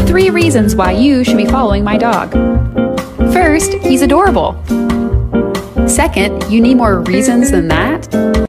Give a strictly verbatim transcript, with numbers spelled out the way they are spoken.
three reasons why you should be following my dog. First, he's adorable. Second, you need more reasons than that.